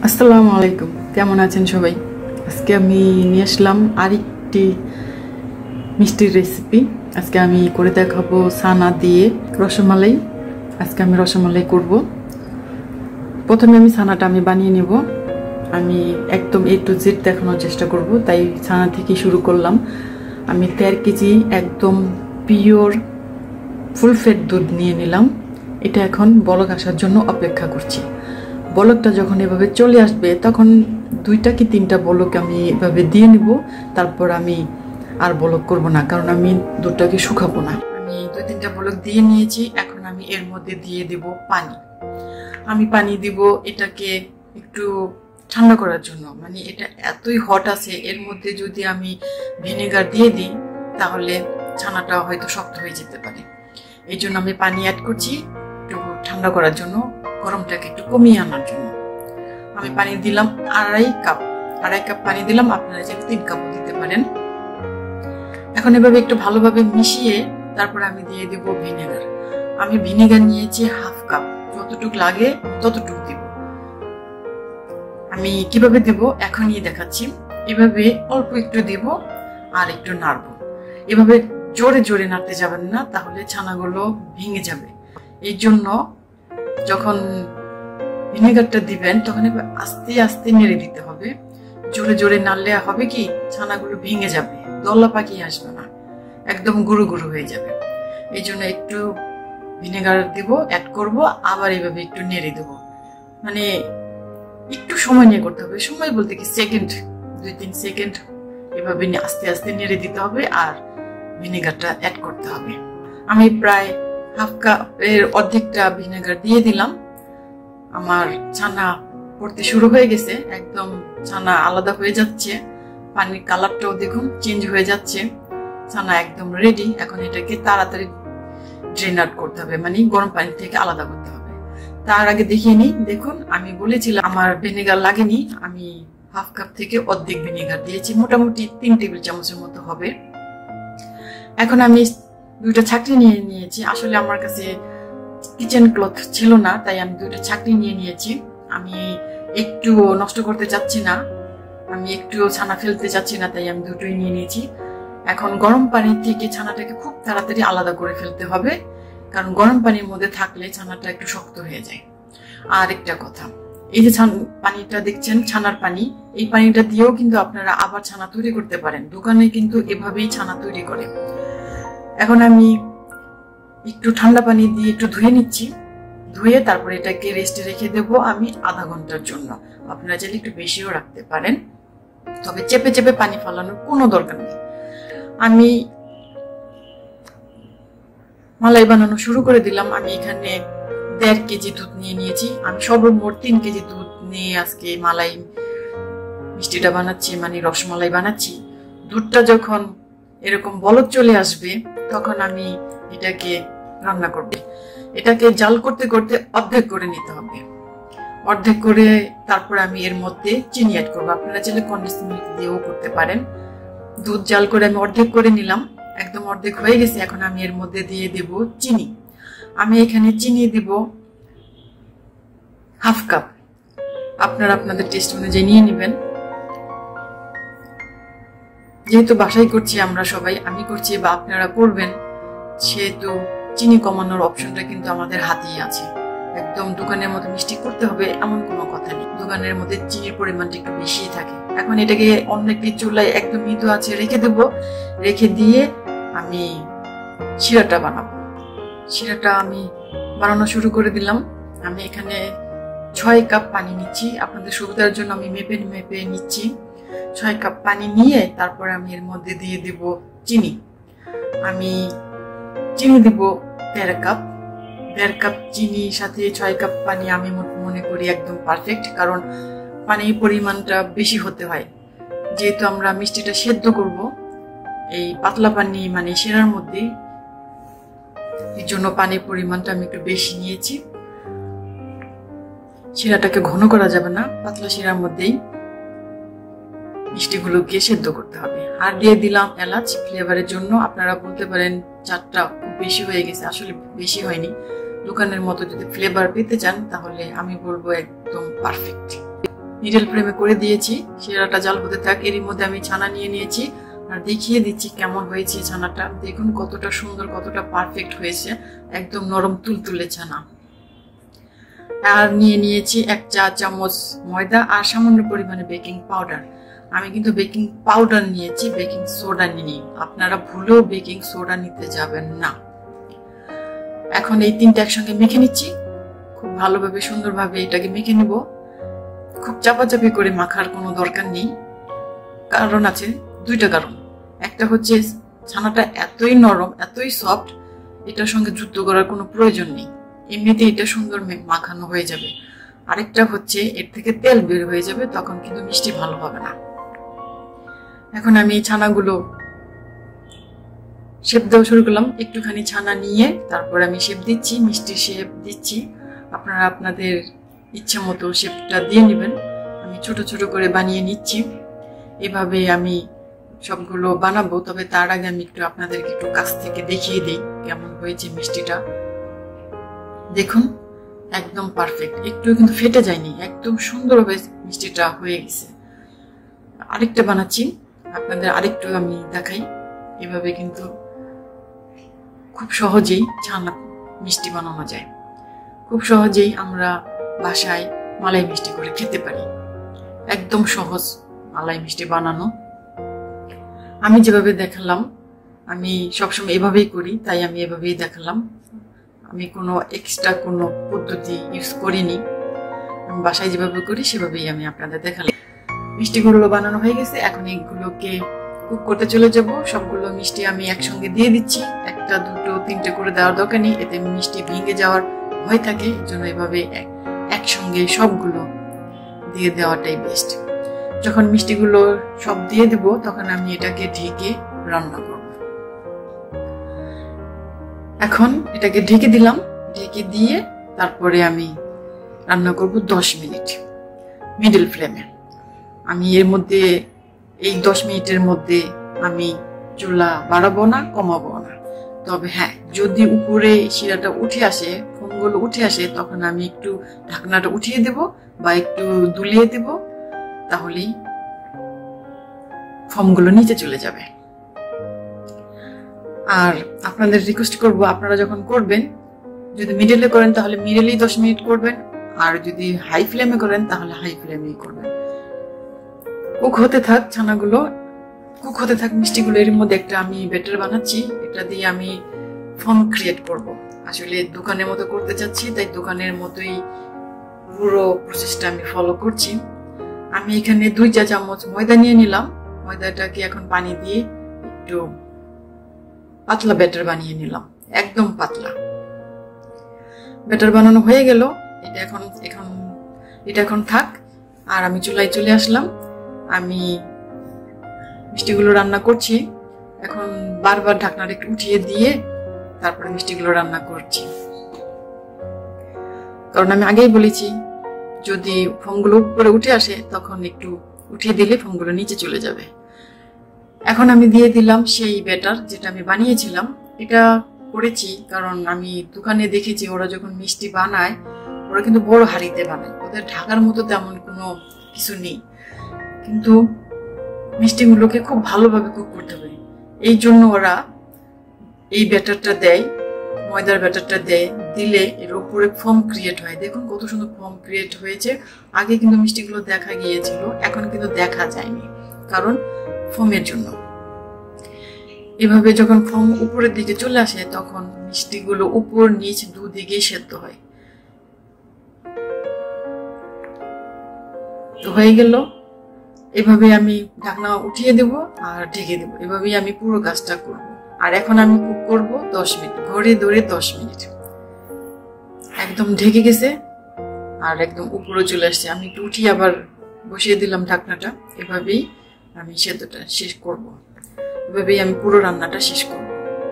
আসসালামু আলাইকুম, কেমন আছেন সবাই? আজকে আমি নিয়ে আসলাম আরেকটি মিষ্টির রেসিপি। আজকে আমি করে দেখাবো ছানা দিয়ে রসমালাই। আজকে আমি রসমালাই করব। প্রথমে আমি ছানাটা বানিয়ে নেব। আমি একদম A to Z দেখানোর চেষ্টা করব, তাই ছানা থেকে শুরু করলাম। আমি 1.5 কেজি একদম পিওর ফুল ফ্যাট দুধ নিয়ে নিলাম। এটা এখন বলক আসার জন্য অপেক্ষা করছি। বলকটা যখন এভাবে চলে আসবে তখন 2টা কি 3টা বলক আমি এভাবে দিয়ে নিব। তারপর আমি আর বলক করব না, কারণ আমি দুধটাকে শুকাবো না। আমি 2-3টা বলক দিয়ে নিয়েছি। এখন আমি এর মধ্যে দিয়ে দেব পানি। আমি পানি দিব এটাকে একটু ঠান্ডা করার জন্য। মানে এটা এতই হট আছে, এর মধ্যে যদি আমি ভিনেগার দিয়ে দিই তাহলে ছানাটা হয়তো শক্ত হয়ে যেতে পারে। এই জন্য আমি পানি অ্যাড করছি একটু ঠান্ডা করার জন্য, গরমটাকে একটু কমিয়ে আনার জন্য। আমি পানি দিলাম 2.5 কাপ পানি দিলাম। আপনারা চাইলে 3 কাপও দিতে পারেন। এখন এভাবে একটু ভালোভাবে মিশিয়ে তারপর আমি দিয়ে দেব ভিনেগার। আমি ভিনেগার নিয়েছি 1/2 কাপ, যতটুকু লাগে ততটুকু দিব। আমি কিভাবে দেব এখনই দেখাচ্ছি। এভাবে অল্প একটু দিব আর একটু নাড়বো। এভাবে জোরে জোরে নাড়তে যাবেন না, তাহলে ছানাগুলো ভেঙে যাবে। এই জন্য যখন ভিনেগারটা দিবেন তখন আস্তে আস্তে নেড়ে দিতে হবে। জোরে জোরে নাড়লে হবে কি, ছানাগুলো ভেঙে যাবে, দলা পাকিয়ে আসবে না, একদম গুঁড়ো গুঁড়ো হয়ে যাবে। এই জন্য একটু ভিনেগার দিব, অ্যাড করব, আবার এভাবে একটু নেড়ে দেব। মানে একটু সময় নিয়ে করতে হবে। সময় বলতে কি সেকেন্ড, 2-3 সেকেন্ড এভাবে আস্তে আস্তে নেড়ে দিতে হবে আর ভিনেগারটা অ্যাড করতে হবে। আমি প্রায় 1/2 কাপের অর্ধেকটা ভিনেগার দিয়ে দিলাম। আমার ছানা পড়তে শুরু হয়ে গেছে, একদম ছানা আলাদা হয়ে যাচ্ছে। পানির কালারটাও দেখুন চেঞ্জ হয়ে যাচ্ছে। ছানা একদম রেডি। এখন এটাকে তাড়াতাড়ি ড্রেন আউট করতে হবে, মানে গরম পানি থেকে আলাদা করতে হবে। তার আগে দেখিয়ে নিই। দেখুন, আমি বলেছিলাম আমার ভিনেগার লাগেনি। আমি 1/2 কাপ থেকে অর্ধেক ভিনেগার দিয়েছি, মোটামুটি 3 টেবিল চামচের মতো হবে। এখন আমি 2টা ছাঁকনি নিয়ে নিয়েছি। আসলে আমার কাছে কিচেন ক্লথ ছিল না, তাই আমি 2টা ছাঁকনি নিয়ে নিয়েছি। আমি একটু নষ্ট করতে চাচ্ছি না, আমি একটু ছানা ফেলতে চাচ্ছি না, তাই আমি দুটোই নিয়ে নিয়েছি। এখন গরম পানি থেকে ছানাটাকে খুব তাড়াতাড়ি আলাদা করে ফেলতে হবে, কারণ গরম পানির মধ্যে থাকলে ছানাটা একটু শক্ত হয়ে যায়। আর একটা কথা, এই যে পানিটা দেখছেন ছানার পানি, এই পানিটা দিয়েও কিন্তু আপনারা আবার ছানা তৈরি করতে পারেন। দোকানে কিন্তু এভাবেই ছানা তৈরি করে। এখন আমি একটু ঠান্ডা পানি দিয়ে একটু ধুয়ে নিচ্ছি। ধুয়ে তারপর এটাকে রেস্টে রেখে দেব আমি আধা ঘন্টার জন্য। আপনারা চাইলে একটু বেশিও রাখতে পারেন, তবে চেপে চেপে পানি ফেলানোর কোনো দরকার নেই। আমি মালাই বানানো শুরু করে দিলাম। আমি এখানে 1.5 কেজি দুধ নিয়ে নিয়েছি। আমি সর্বমোট 3 কেজি দুধ নিয়ে আজকে মালাই মিষ্টিটা বানাচ্ছি, মানে রসমালাই বানাচ্ছি। দুধটা যখন এরকম বলক চলে আসবে তখন আমি এটাকে রান্না করব। এটাকে জাল করতে করতে অর্ধেক করে নিতে হবে। অর্ধেক করে তারপর আমি এর মধ্যে চিনি অ্যাড করবো। আপনারা চাইলে কনডেন্স মিল্ক দিয়েও করতে পারেন। দুধ জাল করে আমি অর্ধেক করে নিলাম, একদম অর্ধেক হয়ে গেছে। এখন আমি এর মধ্যে দিয়ে দেব চিনি। আমি এখানে চিনি দিব 1/2 কাপ। আপনারা আপনাদের টেস্ট অনুযায়ী নিয়ে নেবেন। যেহেতু বাসায় করছি আমরা সবাই, আমি করছি বা আপনারা করবেন, সেহেতু চিনি কমানোর অপশনটা কিন্তু আমাদের হাতেই আছে। একদম দোকানের মতো মিষ্টি করতে হবে এমন কোনো কথা নেই। দোকানের মধ্যে চিনির পরিমাণটা একটু বেশিই থাকে। এখন এটাকে অন্য একটি চুলায় একদম মৃদু আঁচে রেখে দেব। রেখে দিয়ে আমি শিরাটা বানাবো। শিরাটা আমি বানানো শুরু করে দিলাম। আমি এখানে 6 কাপ পানি নিচ্ছি। আপনাদের সুবিধার জন্য আমি মেপে মেপে নিচ্ছি। 6 কাপ পানি নিয়ে তারপর আমি এর মধ্যে দিয়ে দেব চিনি। আমি চিনি দিব 1.5 কাপ। 1.5 কাপ চিনির সাথে 6 কাপ পানি আমি মনে করি একদম পারফেক্ট, কারণ পানির পরিমাণটা বেশি হতে হয়। যেহেতু আমরা মিষ্টিটা সেদ্ধ করব এই পাতলা পানি মানে শিরার মধ্যে, এই জন্য পানির পরিমাণটা আমি একটু বেশি নিয়েছি। শিরাটাকে ঘন করা যাবে না, পাতলা শিরার মধ্যেই মিষ্টিগুলোকে সেদ্ধ করতে হবে। আর দিয়ে দিলাম এলাচ ফ্লেভারের জন্য। আপনারা বলতে পারেন 4টা খুব বেশি হয়ে গেছে, আসলে বেশি হয়নি। দোকানের মতো যদি ফ্লেভার পেতে চান তাহলে আমি বলবো একদম পারফেক্ট। মিডল ফ্লেমে করে দিয়েছি। শিরাটা জাল হতে থাক, এরই মধ্যে আমি ছানা নিয়ে নিয়েছি আর দেখিয়ে দিচ্ছি কেমন হয়েছে ছানাটা। দেখুন কতটা সুন্দর, কতটা পারফেক্ট হয়েছে, একদম নরম তুলতুলে ছানা। আর নিয়ে নিয়েছি 1 চা চামচ ময়দা আর সামান্য পরিমাণে বেকিং পাউডার। আমি কিন্তু বেকিং পাউডার নিয়েছি, বেকিং সোডা নিই। আপনারা ভুলেও বেকিং সোডা নিতে যাবেন না। এখন এই তিনটা একসঙ্গে মেখে নিচ্ছি, খুব ভালোভাবে সুন্দরভাবে এটাকে মেখে নেব। খুব চাপাচাপি করে মাখার কোনো দরকার নেই, কারণ আছে দুইটা কারণ। একটা হচ্ছে ছানাটা এতই নরম, এতই সফট, এটার সঙ্গে যুদ্ধ করার কোনো প্রয়োজন নেই, এমনিতে এটা সুন্দর মাখানো হয়ে যাবে। আরেকটা হচ্ছে এর থেকে তেল বের হয়ে যাবে, তখন কিন্তু মিষ্টি ভালো হবে না। এখন আমি এই ছানাগুলো শেপ দেওয়া শুরু করলাম। একটুখানি ছানা নিয়ে তারপর আমি শেপ দিচ্ছি, মিষ্টি শেপ দিচ্ছি। আপনারা আপনাদের ইচ্ছা মতো শেপটা দিয়ে নেবেন। আমি ছোট ছোট করে বানিয়ে নিচ্ছি। এভাবে আমি সবগুলো বানাবো, তবে তার আগে আমি একটু আপনাদেরকে একটু কাছ থেকে দেখিয়ে দিই কেমন হয়েছে মিষ্টিটা। দেখুন একদম পারফেক্ট, একটু কিন্তু ফেটে যায়নি, একদম সুন্দরভাবে মিষ্টিটা হয়ে গেছে। আরেকটা বানাচ্ছি, আপনাদের আরেকটু আমি দেখাই। এভাবে কিন্তু খুব সহজেই ছানা মিষ্টি বানানো যায়। খুব সহজেই আমরা বাসায় মালাই মিষ্টি করে খেতে পারি। একদম সহজ মালাই মিষ্টি বানানো। আমি যেভাবে দেখালাম, আমি সবসময় এভাবেই করি, তাই আমি এভাবেই দেখালাম। আমি কোনো এক্সট্রা কোনো পদ্ধতি ইউজ করিনি। আমি বাসায় যেভাবে করি সেভাবেই আমি আপনাদের দেখালাম। মিষ্টিগুলো বানানো হয়ে গেছে, এখন এগুলোকে কুক করতে চলে যাব। সবগুলো মিষ্টি আমি একসঙ্গে দিয়ে দিচ্ছি। 1, 2, 3টে করে দেওয়ার দরকার নেই, এতে মিষ্টি ভেঙে যাওয়ার ভয় থাকে। এর জন্য এভাবে একসঙ্গে সবগুলো দিয়ে দেওয়াটাই বেস্ট। যখন মিষ্টিগুলো সব দিয়ে দেব, তখন আমি এটাকে ঢেকে রান্না করব। এখন এটাকে ঢেকে দিলাম, ঢেকে দিয়ে তারপরে আমি রান্না করব 10 মিনিট মিডল ফ্লেমে। আমি এর মধ্যে এই 10 মিনিটের মধ্যে আমি চুলা বাড়াবো না, কমাবো না। তবে হ্যাঁ, যদি উপরে শিরাটা উঠে আসে, ফোমগুলো উঠে আসে, তখন আমি একটু ঢাকনাটা উঠিয়ে দেব বা একটু দুলিয়ে দেব, তাহলেই ফোমগুলো নিচে চলে যাবে। আর আপনাদের রিকোয়েস্ট করব, আপনারা যখন করবেন, যদি মিডলে করেন তাহলে মিডলেই 10 মিনিট করবেন, আর যদি হাই ফ্লেমে করেন তাহলে হাই ফ্লেমেই করবেন। কুক হতে থাক ছানাগুলো, কুক হতে থাক মিষ্টিগুলো। এর মধ্যে একটা আমি ব্যাটার বানাচ্ছি, এটা দিয়ে আমি ফোম ক্রিয়েট করব। আসলে দোকানের মতো করতে চাচ্ছি, তাই দোকানের মতোই পুরো প্রসেসটা আমি ফলো করছি। আমি এখানে 2 চা চামচ ময়দা নিয়ে নিলাম। ময়দাটাকে এখন পানি দিয়ে একটু পাতলা ব্যাটার বানিয়ে নিলাম, একদম পাতলা। ব্যাটার বানানো হয়ে গেল, এটা এখন থাক। আর আমি চুলায় চলে আসলাম। আমি মিষ্টিগুলো রান্না করছি। এখন বারবার ঢাকনাটা একটু উঠিয়ে দিয়ে তারপরে মিষ্টিগুলো রান্না করছি, কারণ আমি আগেই বলেছি যদি ফোমগুলো উপরে উঠে আসে তখন একটু উঠিয়ে দিলে ফোমগুলো নিচে চলে যাবে। এখন আমি দিয়ে দিলাম সেই ব্যাটার যেটা আমি বানিয়েছিলাম। এটা করেছি কারণ আমি দোকানে দেখেছি ওরা যখন মিষ্টি বানায়, ওরা কিন্তু বড় হাঁড়িতে বানায়, ওদের ঢাকার মতো তেমন কোনো কিছু নেই। কিন্তু মিষ্টিগুলোকে খুব ভালোভাবে কুক করতে হবে, এই জন্য ওরা এই ব্যাটারটা দেয়, ময়দার ব্যাটারটা দেয়। দিলে এর উপরে ফোম ক্রিয়েট হয়। দেখুন কত সুন্দর ফোম ক্রিয়েট হয়েছে। আগে কিন্তু মিষ্টিগুলো দেখা গিয়েছিল, এখন কিন্তু দেখা যায়নি, কারণ ফোমের জন্য। এভাবে যখন ফোম উপরের দিকে চলে আসে, তখন মিষ্টিগুলো উপর নিচ দুদিকেই সেদ্ধ হয়। তো হয়ে গেল। এভাবে আমি ঢাকনা উঠিয়ে দেব আর ঢেকে দেব। এভাবেই আমি পুরো কাজটা করব। আর এখন আমি কুক করব 10 মিনিট, ঘড়ি ধরে 10 মিনিট। একদম ঢেকে গেছে আর একদম উপরে চলে আসছে। আমি একটু উঠিয়ে আবার বসিয়ে দিলাম ঢাকনাটা। এভাবেই আমি সেদ্ধটা শেষ করব, এভাবেই আমি পুরো রান্নাটা শেষ করব।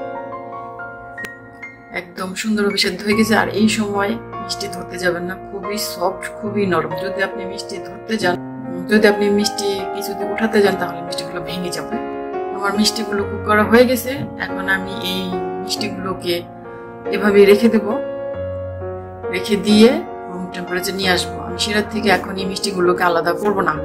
একদম সুন্দরভাবে সেদ্ধ হয়ে গেছে। আর এই সময় মিষ্টি ধরতে যাবেন না, খুবই সফট, খুবই নরম। যদি আপনি মিষ্টি ধরতে যান, যদি আপনি মিষ্টি কিছুতে উঠাতে যান, তাহলে মিষ্টিগুলো ভেঙে যাবে। আমার মিষ্টিগুলো কুক করা হয়ে গেছে। এখন আমি এই মিষ্টিগুলোকে এভাবে রেখে দেব। রেখে দিয়ে রুম টেম্পারেচার নিয়ে আসবো। আমি শিরার থেকে এখন এই মিষ্টিগুলোকে আলাদা করব না।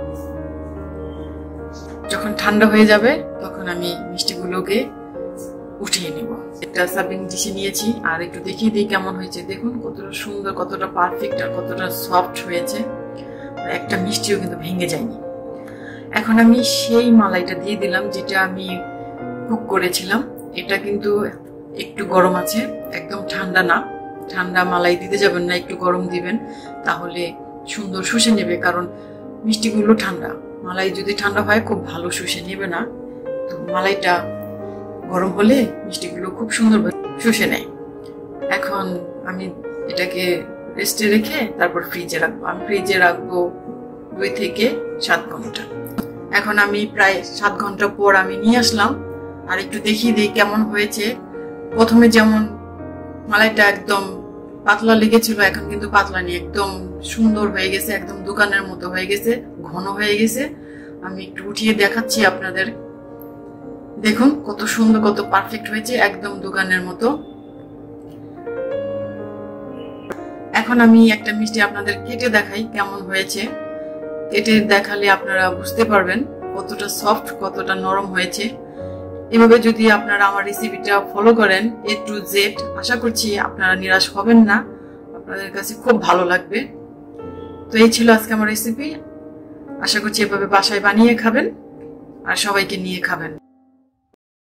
যখন ঠান্ডা হয়ে যাবে তখন আমি মিষ্টিগুলোকে উঠিয়ে নিব। একটা সার্ভিং ডিশে নিয়েছি, আর একটু দেখিয়ে দিই কেমন হয়েছে। দেখুন কতটা সুন্দর, কতটা পারফেক্ট আর কতটা সফট হয়েছে। একটা মিষ্টিও কিন্তু ভেঙে যায়নি। এখন আমি সেই মালাইটা দিয়ে দিলাম যেটা আমি কুক করেছিলাম। এটা কিন্তু একটু গরম আছে, একদম ঠান্ডা না। ঠান্ডা মালাই দিতে যাবেন না, একটু গরম দিবেন, তাহলে সুন্দর শুষে নেবে। কারণ মিষ্টিগুলো ঠান্ডা, মালাই যদি ঠান্ডা হয় খুব ভালো শুষে নেবে না। তো মালাইটা গরম হলে মিষ্টিগুলো খুব সুন্দর শুষে নেয়। এখন আমি এটাকে রেস্টে রেখে তারপর ফ্রিজে রাখবো। আমি ফ্রিজে রাখবো 2 থেকে 7 ঘন্টা। এখন আমি প্রায় 7 ঘন্টা পর আমি নিয়ে আসলাম, আর একটু দেখিয়ে দিই কেমন হয়েছে। প্রথমে যেমন মালাইটা একদম পাতলা লেগেছিল, এখন কিন্তু পাতলা নেই, একদম সুন্দর হয়ে গেছে, একদম দোকানের মতো হয়ে গেছে, ঘন হয়ে গেছে। আমি একটু উঠিয়ে দেখাচ্ছি আপনাদের। দেখুন কত সুন্দর, কত পারফেক্ট হয়েছে, একদম দোকানের মতো। এখন আমি একটা মিষ্টি আপনাদের কেটে দেখাই কেমন হয়েছে। কেটে দেখালে আপনারা বুঝতে পারবেন কতটা সফট, কতটা নরম হয়েছে। এভাবে যদি আপনারা আমার রেসিপিটা ফলো করেন A to Z, আশা করছি আপনারা নিরাশ হবেন না, আপনাদের কাছে খুব ভালো লাগবে। তো এই ছিল আজকে আমার রেসিপি। আশা করছি এভাবে বাসায় বানিয়ে খাবেন আর সবাইকে নিয়ে খাবেন।